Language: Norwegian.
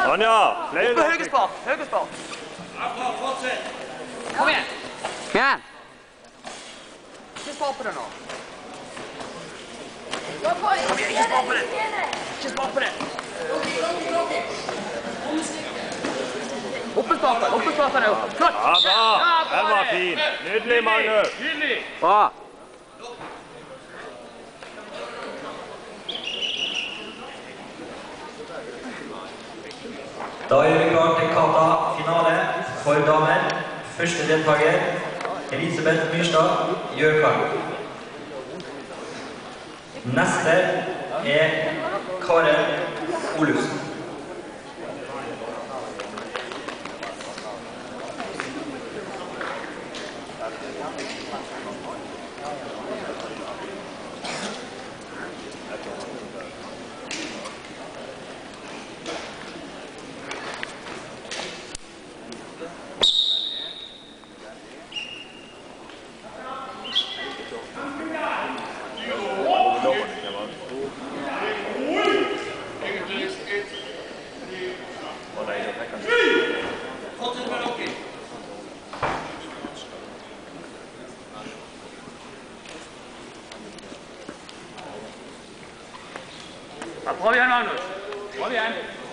Anja, flere Oppe høyrespark, høyrespark. Kom igjen. Kom igjen. Ikke spar på det nå. Kom igjen, ikke spar på det. Ikke spar på det. Oppesparken er oppe. Flott. Ja, bra. Den var fin. Nydelig, Magnus. Bra. Da gjør vi klart til kata-finale for damer. Første deltaker, Elisabeth Myrstad, gjør klart. Neste er Karen Olufsen. Prøv igjen, Magnus. Prøv igjen.